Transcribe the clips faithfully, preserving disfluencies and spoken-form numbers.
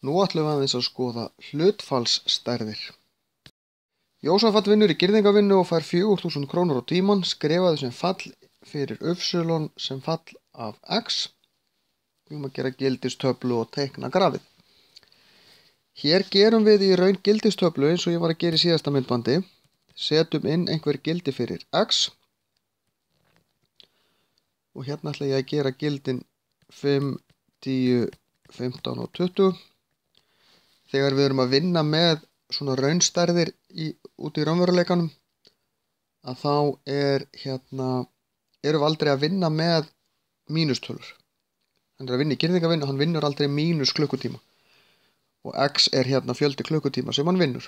Nú ætlum við aðeins að skoða hlutfallsstærðir. Jósafat vinnur í girðingavinnu og fær fjögur þúsund krónur á tímann, skrifaðu sem fall fyrir y sem fall af x. Við erum að gera gildistöflu og teikna grafið. Hér gerum við í raun gildistöflu eins og ég var að gera í síðasta myndbandi. Setjum inn einhver gildi fyrir x. Og hérna ætla ég að gera gildin fimm, tíu, fimmtán og tuttugu. Þegar við erum að vinna með svona raunstærðir í, út í raunveruleikanum, að þá er hérna, erum við aldrei að vinna með mínustölur. Hann er að vinna í girðingavinnu, hann vinnur aldrei mínus klukkutíma. Og x er hérna fjöldi klukkutíma sem hann vinnur.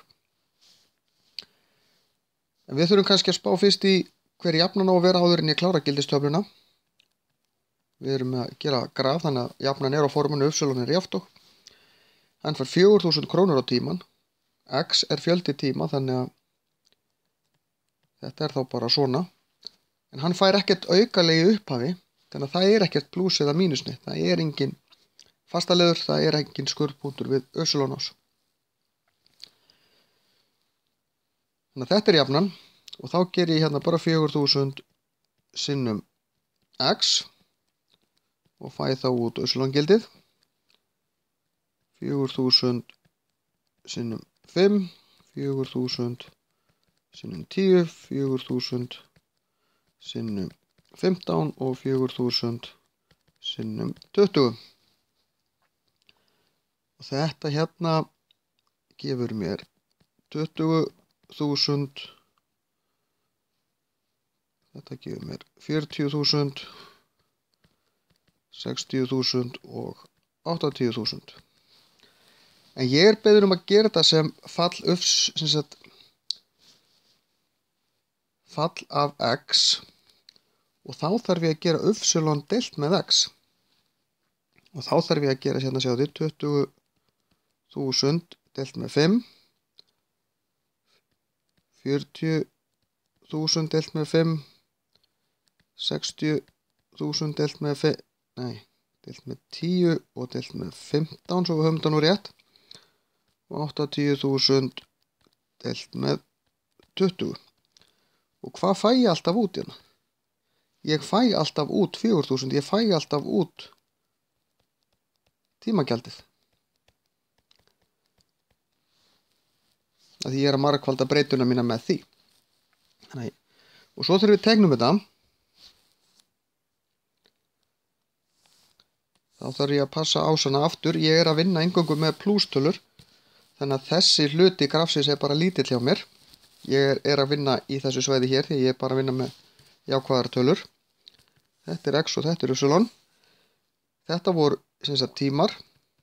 En við þurfum kannski að spá fyrst í hver jafnan á að vera áður en ég klára gildistöfluna. Við erum að gera graf, þannig að jafnan er á formunu y er jafntók. Hann fær fjögur þúsund krónur á tíman. X er fjöldi tíma, þannig að þetta er þá bara svona. En hann fær ekkert aukalegi upphafi, þannig að það er ekkert plús eða mínusni. Það er engin fastalegur, það er engin skurðpunktur við y-ás. Þannig að þetta er jafnan og þá ger ég hérna bara fjögur þúsund sinnum x og fæ þá út y-gildið. fjögur þúsund sinnum fimm, fjögur þúsund sinnum tíu, fjögur þúsund sinnum fimmtán og fjögur þúsund sinnum tuttugu. Og þetta hérna gefur mér tuttugu þúsund, þetta gefur mér fjörutíu þúsund, sextíu þúsund og áttatíu þúsund. En ég er beðinn um að gera þetta sem fall ufs, sem sagt, fall af x og þá þarf ég að gera y deilt með x. Og þá þarf ég að gera hérna sjá því tuttugu þúsund deilt með fimm, fjörutíu þúsund deilt með fimm, sextíu þúsund deilt með fimm, nei, deilt með tíu og deilt með fimmtán, svo við höfum þetta nú rétt. Og áttatíu þúsund deilt með tuttugu. Og hvað fæ ég alltaf út hérna? Ég fæ alltaf út fjögur þúsund, ég fæ alltaf út tímagjaldið. Því ég er að margfalda breytuna mína með því. Þannig, og svo þegar við tegnum þetta, þá þarf ég að passa á svona aftur. Ég er að vinna eingöngu með plústölur. Þannig að þessi hluti grafsins er bara lítill hjá mér. Ég er að vinna í þessu svæði hér því ég er bara að vinna með jákvæðar tölur. Þetta er x og þetta er y. Þetta voru sem sagt tímar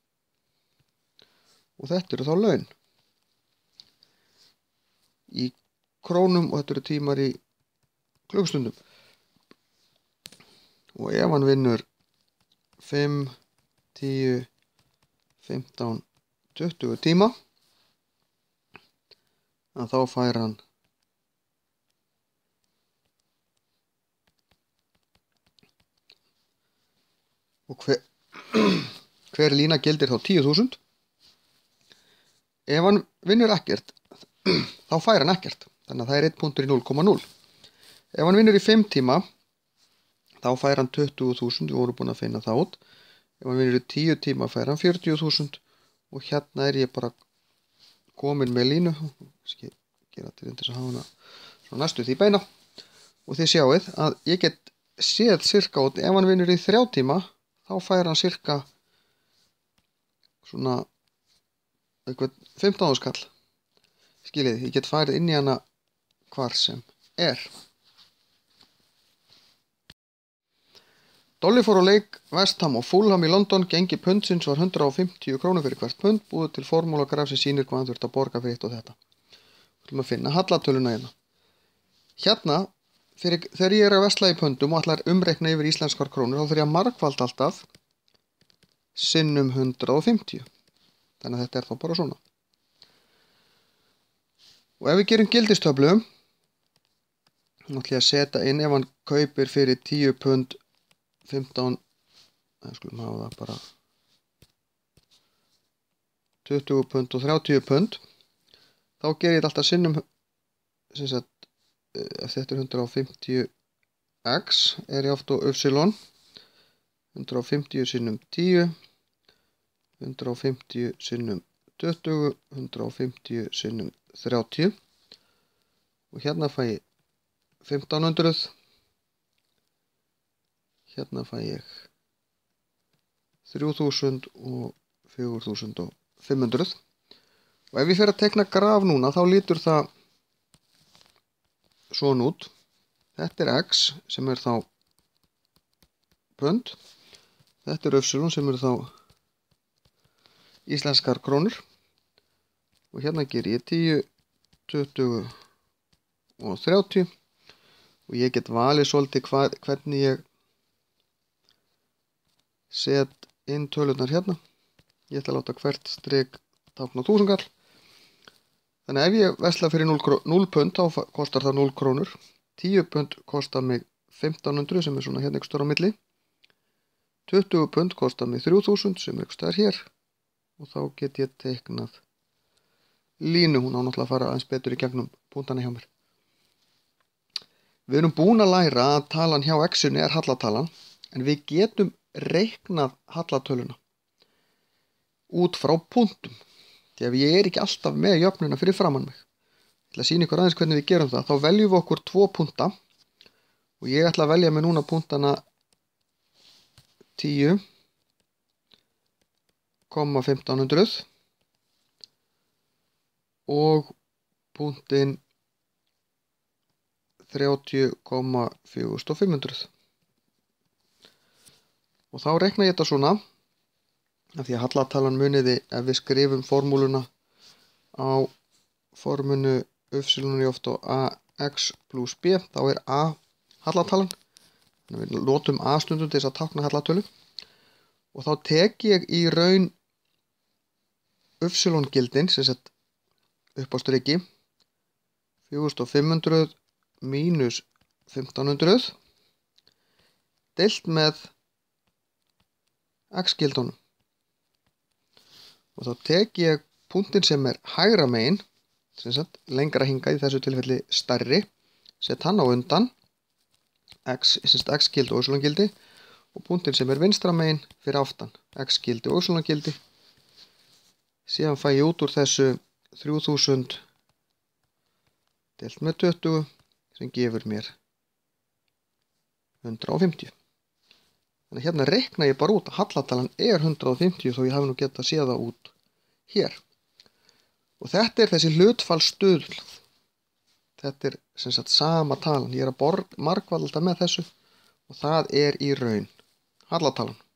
og þetta eru þá laun. Í krónum og þetta eru tímar í klukkustundum. Og ef hann vinnur fimm, tíu, fimmtán, tuttugu tíma, að þá fær hann og hver, hver lína gildir þá tíu þúsund. Ef hann vinnur ekkert, þá fær hann ekkert. Þannig að það er einn punktur í núll komma núll. Ef hann vinnur í fimm tíma, þá fær hann tuttugu þúsund, við vorum búin að finna það út. Ef hann vinnur í tíu tíma, fær hann fjörutíu þúsund. Og hérna er ég bara komin með línu. Ég gera til þess að hafa hana svona næstu því beina. Og þið sjáið að ég get séð cirka út. Ef hann vinnur í þrjá tíma, þá fær hann cirka svona eitthvað fimmtán þúsund kall. Skiljið, ég get farið inn í hana hvar sem er. Dolly fór á leik West Ham og Fulham í London. Gengi pundsins var hundrað og fimmtíu krónur fyrir hvert pund. Búið til formúlagraf sem sýnir hvað hann þurft að borga fyrir eitt og þetta. Við ætlum að finna hallatöluna hérna. Hérna, fyrir, þegar ég er að versla í pundum og ætlar umreikna yfir íslenskar krónur, þá þarf ég að margfalda alltaf sinnum hundrað og fimmtíu. Þannig að þetta er þá bara svona. Og ef við gerum gildistöflu, þá ætlum ég að setja inn ef hann kaupir fyrir tíu pund fimmtán, það skulum hafa það bara tuttugu pund og þrjátíu pund, þá ger ég þetta alltaf sinnum, sem sagt, ef þetta er hundrað og fimmtíu x, er ég oft á y, hundrað og fimmtíu sinnum tíu, hundrað og fimmtíu sinnum tuttugu, hundrað og fimmtíu sinnum þrjátíu og hérna fæ ég fimmtán hundruð, hérna fæ ég þrjú þúsund og fjögur þúsund og fimm hundruð og ef ég fer að tekna graf núna þá lítur það svona út. Þetta er x sem er þá pund, þetta er y sem eru þá íslenskar krónur og hérna ger ég tíu, tuttugu og þrjátíu og ég get valið svolítið hvað, hvernig ég set inn tölurnar hérna. Ég ætla að láta hvert strik tákna þúsundkall. Þannig að ef ég vesla fyrir núll pund þá kostar það núll krónur. tíu pund kostar mig fimmtán hundruð sem er svona hérna ykkur stór á milli. tuttugu pund kostar mig þrjú þúsund sem er ykkur staðar hér og þá get ég teiknað línu. Hún á náttúrulega að fara aðeins betur í gegnum punktana hjá mér. Við erum búin að læra að talan hjá x-unni er hallatalan en við getum reiknað hallatöluna út frá punktum. Því að ég er ekki alltaf með jöfnuna fyrir framan mig. Ég ætla að sýna ykkur aðeins hvernig við gerum það. Þá veljum við okkur tvo punkta og ég ætla að velja mig núna punktana tíu komma fimmtán hundruð og punktinn þrjátíu komma fjögur þúsund og fimm hundruð. Og þá reikna ég þetta svona, af því að hallatalan muniði, ef við skrifum formúluna á formunu y oft á ax plus b, þá er a hallatalan. Þannig að við notum a stundum til þess að tákna hallatölu. Og þá tek ég í raun y-gildin, sem sett upp á striki, fjögur þúsund og fimm hundruð mínus fimmtán hundruð, deilt með x-gildunum. Og þá tek ég punktinn sem er hægra megin, sem sagt lengra hingað, í þessu tilfelli stærri, set hann á undan, x, sem sagt x-gildi og y-gildi, og punktinn sem er vinstra megin fyrir aftan, x-gildi og y-gildi. Síðan fæ ég út úr þessu þrjú þúsund deilt með tuttugu, sem gefur mér hundrað og fimmtíu. Þannig að hérna reikna ég bara út að hallatalan er hundrað og fimmtíu þó ég hafi nú getað séð það út hér. Og þetta er þessi hlutfallsstuðl. Þetta er sem sagt sama talan. Ég er að margfalda með þessu og það er í raun hallatalan.